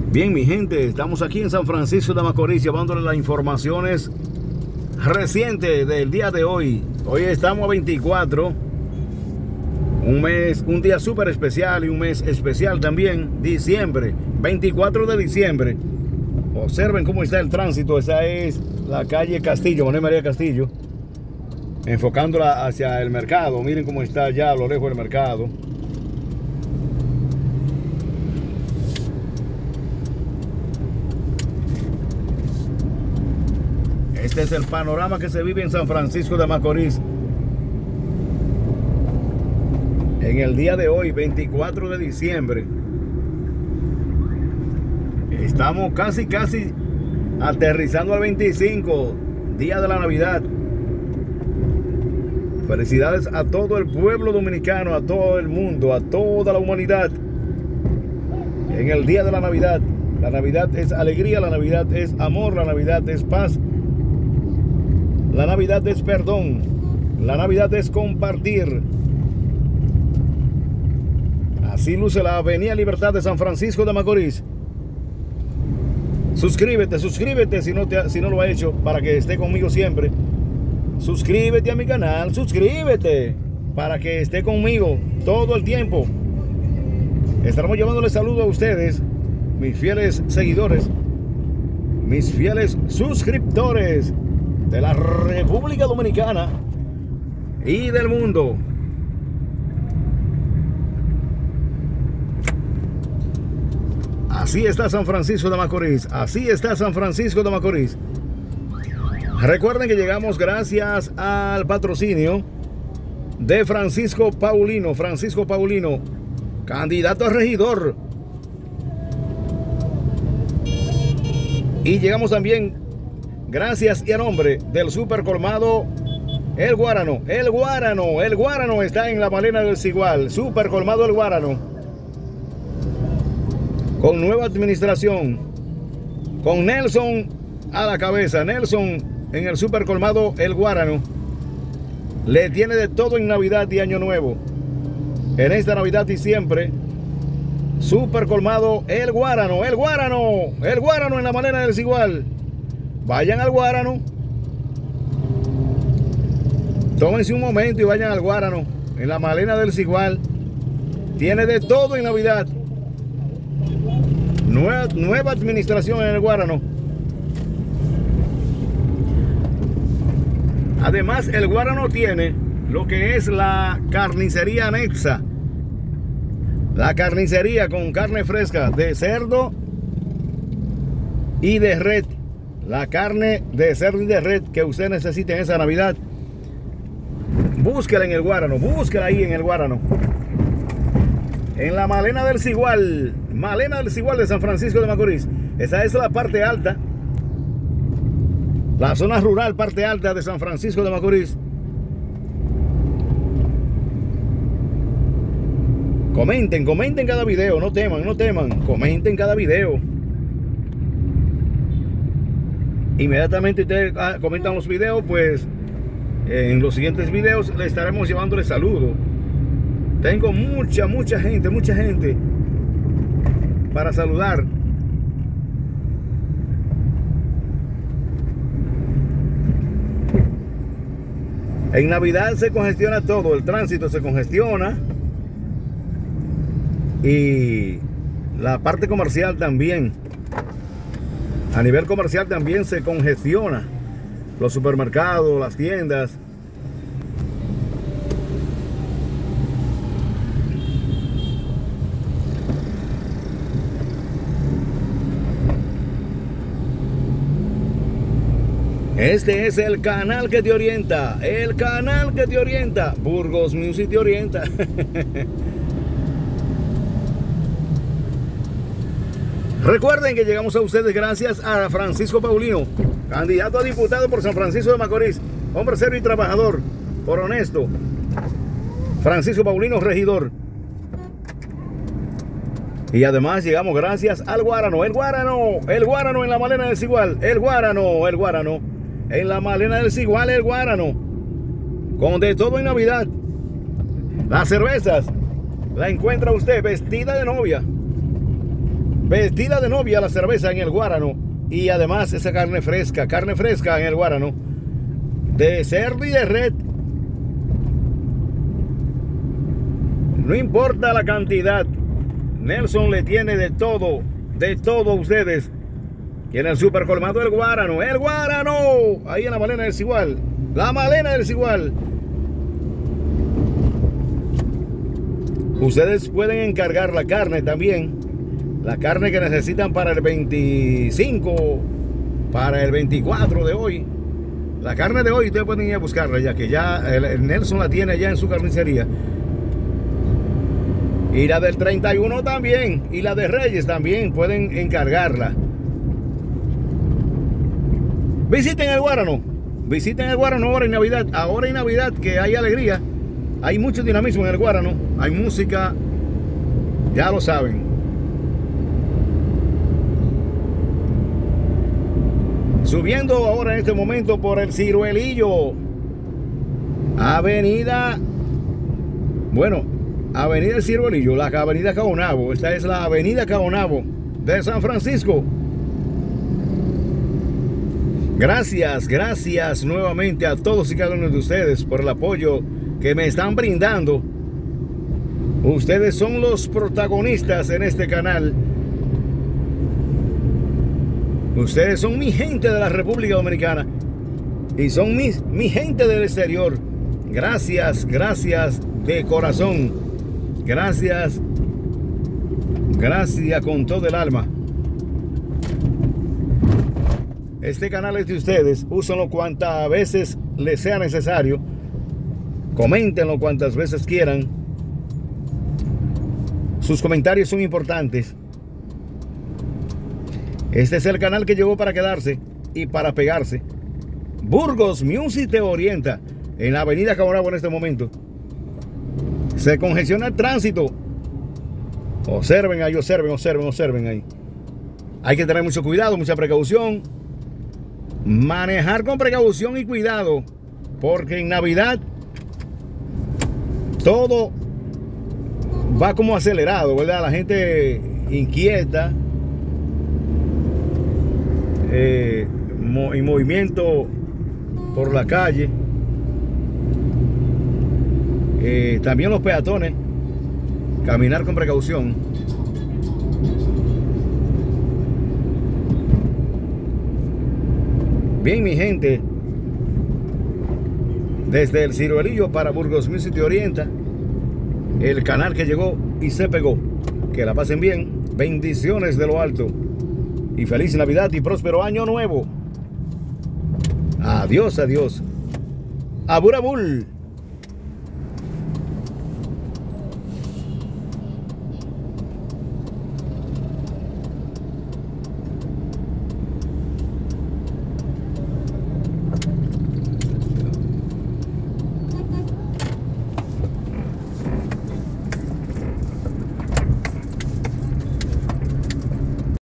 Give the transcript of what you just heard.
Bien, mi gente, estamos aquí en San Francisco de Macorís llevándole las informaciones recientes del día de hoy. Hoy estamos a 24, un día súper especial y un mes especial también, diciembre, 24 de diciembre. Observen cómo está el tránsito. Esa es la calle Castillo, Manuel María Castillo, enfocándola hacia el mercado. Miren cómo está ya a lo lejos del mercado. Este es el panorama que se vive en San Francisco de Macorís en el día de hoy, 24 de diciembre. Estamos casi aterrizando al 25, día de la Navidad. Felicidades a todo el pueblo dominicano, a todo el mundo, a toda la humanidad en el día de la Navidad. La Navidad es alegría, la Navidad es amor, la Navidad es paz, la Navidad es perdón, la Navidad es compartir. Así luce la Avenida Libertad de San Francisco de Macorís. Suscríbete si no lo has hecho, para que esté conmigo siempre. Suscríbete a mi canal, suscríbete para que esté conmigo todo el tiempo. Estaremos llevándole saludos a ustedes, mis fieles seguidores, mis fieles suscriptores de la República Dominicana y del mundo. Así está San Francisco de Macorís. Así está San Francisco de Macorís. Recuerden que llegamos gracias al patrocinio de Francisco Paulino. Francisco Paulino, candidato a regidor. Y llegamos también gracias y a nombre del super colmado El Guárano. El Guárano está en la Malena del Cigual. Super colmado El Guárano, con nueva administración, con Nelson a la cabeza. Nelson en el super colmado El Guárano le tiene de todo en Navidad y Año Nuevo. En esta Navidad y siempre, super colmado El Guárano en la Malena del Cigual. Vayan al Guárano, tómense un momento y vayan al Guárano en la Malena del Cigual. Tiene de todo en Navidad. Nueva administración en el Guárano. Además, el Guárano tiene lo que es la carnicería anexa. La carnicería con carne fresca de cerdo y de red. La carne de cerdo y de red que usted necesite en esa Navidad, búsquela en el Guárano. Búsquela ahí en el Guárano, en la Malena del Cigual. Malena del Cigual de San Francisco de Macorís. Esa es la parte alta, la zona rural, parte alta de San Francisco de Macorís. Comenten cada video, no teman, comenten cada video. Inmediatamente ustedes comentan los videos, pues en los siguientes videos le estaremos llevándoles saludos. Tengo mucha gente para saludar. En Navidad se congestiona todo, el tránsito se congestiona y la parte comercial también. A nivel comercial también se congestiona, los supermercados, las tiendas. Este es el canal que te orienta, Burgos Music te orienta. Recuerden que llegamos a ustedes gracias a Francisco Paulino, candidato a diputado por San Francisco de Macorís, hombre serio y trabajador, por honesto. Francisco Paulino, regidor. Y además llegamos gracias al Guárano, el Guárano en la Malena del Cigual, el Guárano en la Malena del Cigual, el Guárano, con de todo en Navidad. Las cervezas la encuentra usted vestida de novia. Vestida de novia la cerveza en el Guárano. Y además esa carne fresca en el Guárano. De cerdo y de red. No importa la cantidad. Nelson le tiene de todo a ustedes. Tiene el super colmado El Guárano. ¡El Guárano! Ahí en la Malena del Cigual. La Malena del Cigual. Ustedes pueden encargar la carne también. La carne que necesitan para el 25, para el 24 de hoy. La carne de hoy ustedes pueden ir a buscarla, ya que ya el Nelson la tiene ya en su carnicería. Y la del 31 también. Y la de Reyes también pueden encargarla. Visiten el Guárano. Visiten el Guárano ahora en Navidad. Ahora en Navidad que hay alegría. Hay mucho dinamismo en el Guárano. Hay música. Ya lo saben. Subiendo ahora en este momento por el Ciruelillo. Avenida El Ciruelillo, la avenida Caonabo. Esta es la avenida Caonabo de San Francisco. Gracias nuevamente a todos y cada uno de ustedes por el apoyo que me están brindando. Ustedes son los protagonistas en este canal. Ustedes son mi gente de la República Dominicana y son mi gente del exterior. Gracias de corazón. Gracias con todo el alma. Este canal es de ustedes. Úsenlo cuantas veces les sea necesario. Coméntenlo cuantas veces quieran. Sus comentarios son importantes. Este es el canal que llegó para quedarse y para pegarse. Burgos Music te orienta en la avenida Caonabo en este momento. Se congestiona el tránsito. Observen ahí, observen ahí. Hay que tener mucho cuidado, mucha precaución. Manejar con precaución y cuidado, porque en Navidad todo va como acelerado, ¿verdad? La gente inquieta, en movimiento por la calle. También los peatones, caminar con precaución. Bien, mi gente, desde el Ciruelillo para Burgos Music te orienta, el canal que llegó y se pegó. Que la pasen bien, bendiciones de lo alto y feliz Navidad y próspero año nuevo. Adiós. Aburabul.